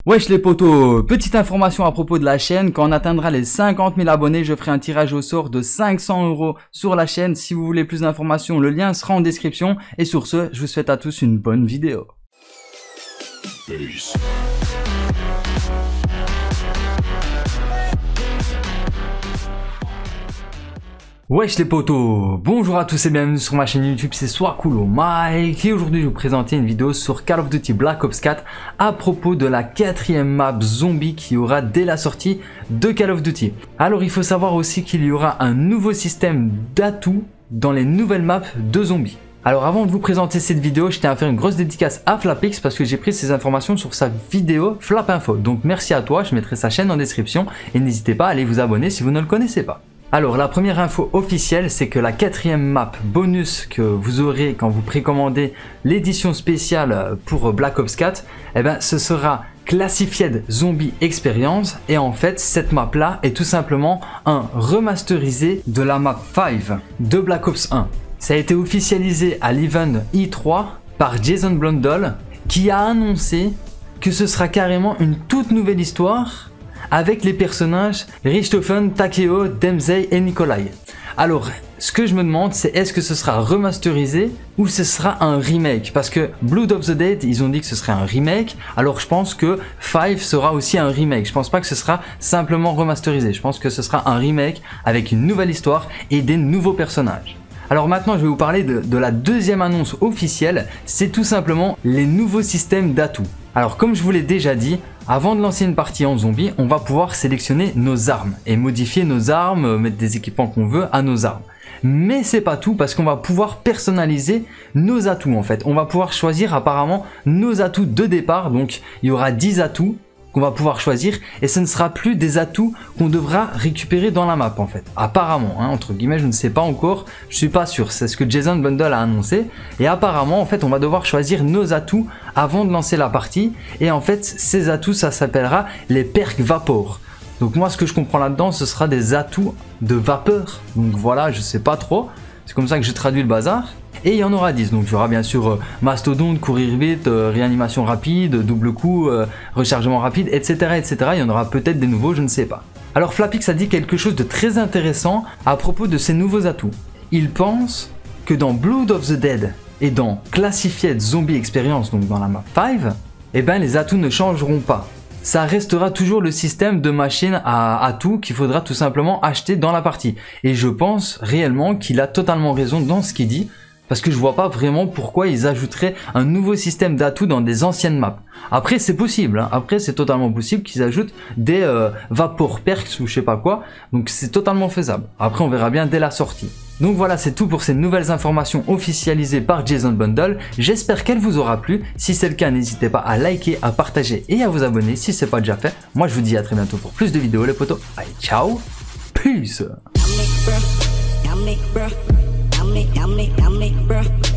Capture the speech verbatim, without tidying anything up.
Wesh les potos, petite information à propos de la chaîne, quand on atteindra les cinquante mille abonnés, je ferai un tirage au sort de cinq cents euros sur la chaîne. Si vous voulez plus d'informations, le lien sera en description. Et sur ce, je vous souhaite à tous une bonne vidéo. Peace. Wesh les potos, bonjour à tous et bienvenue sur ma chaîne YouTube, c'est Swakulo Mike et aujourd'hui je vais vous présenter une vidéo sur Call of Duty Black Ops quatre à propos de la quatrième map zombie qui aura dès la sortie de Call of Duty. Alors il faut savoir aussi qu'il y aura un nouveau système d'atouts dans les nouvelles maps de zombies. Alors avant de vous présenter cette vidéo, je tiens à faire une grosse dédicace à Flapix parce que j'ai pris ces informations sur sa vidéo Flap Info. Donc merci à toi, je mettrai sa chaîne en description et n'hésitez pas à aller vous abonner si vous ne le connaissez pas. Alors la première info officielle, c'est que la quatrième map bonus que vous aurez quand vous précommandez l'édition spéciale pour Black Ops quatre, eh ben, ce sera Classified Zombie Experience et en fait cette map là est tout simplement un remasterisé de la map cinq de Black Ops un. Ça a été officialisé à l'event E trois par Jason Blundell qui a annoncé que ce sera carrément une toute nouvelle histoire avec les personnages Richthofen, Takeo, Dempsey et Nikolai. Alors, ce que je me demande, c'est est-ce que ce sera remasterisé ou ce sera un remake? Parce que Blood of the Dead, ils ont dit que ce serait un remake, alors je pense que cinq sera aussi un remake. Je pense pas que ce sera simplement remasterisé, je pense que ce sera un remake avec une nouvelle histoire et des nouveaux personnages. Alors maintenant, je vais vous parler de, de la deuxième annonce officielle, c'est tout simplement les nouveaux systèmes d'atouts. Alors comme je vous l'ai déjà dit, avant de lancer une partie en zombie, on va pouvoir sélectionner nos armes et modifier nos armes, mettre des équipements qu'on veut à nos armes. Mais c'est pas tout parce qu'on va pouvoir personnaliser nos atouts en fait. On va pouvoir choisir apparemment nos atouts de départ, donc il y aura dix atouts qu'on va pouvoir choisir et ce ne sera plus des atouts qu'on devra récupérer dans la map en fait. Apparemment, hein, entre guillemets, je ne sais pas encore, je suis pas sûr, c'est ce que Jason Blundell a annoncé et apparemment en fait on va devoir choisir nos atouts avant de lancer la partie et en fait ces atouts ça s'appellera les perks vapor. Donc moi ce que je comprends là-dedans ce sera des atouts de vapeur, donc voilà je sais pas trop, c'est comme ça que je traduis le bazar. Et il y en aura dix, donc il y aura bien sûr euh, mastodonte, courir vite, euh, réanimation rapide, double coup, euh, rechargement rapide, et cetera et cetera. Il y en aura peut-être des nouveaux, je ne sais pas. Alors Flapix a dit quelque chose de très intéressant à propos de ces nouveaux atouts. Il pense que dans Blood of the Dead et dans Classified Zombie Experience, donc dans la map cinq, eh ben, les atouts ne changeront pas. Ça restera toujours le système de machine à atouts qu'il faudra tout simplement acheter dans la partie. Et je pense réellement qu'il a totalement raison dans ce qu'il dit. Parce que je vois pas vraiment pourquoi ils ajouteraient un nouveau système d'atouts dans des anciennes maps. Après c'est possible, hein. Après c'est totalement possible qu'ils ajoutent des euh, Vapor Perks ou je sais pas quoi. Donc c'est totalement faisable. Après on verra bien dès la sortie. Donc voilà, c'est tout pour ces nouvelles informations officialisées par Jason Blundell. J'espère qu'elle vous aura plu. Si c'est le cas, n'hésitez pas à liker, à partager et à vous abonner si c'est pas déjà fait. Moi je vous dis à très bientôt pour plus de vidéos les potos. Allez, ciao, peace. Yummy, yummy, bruh.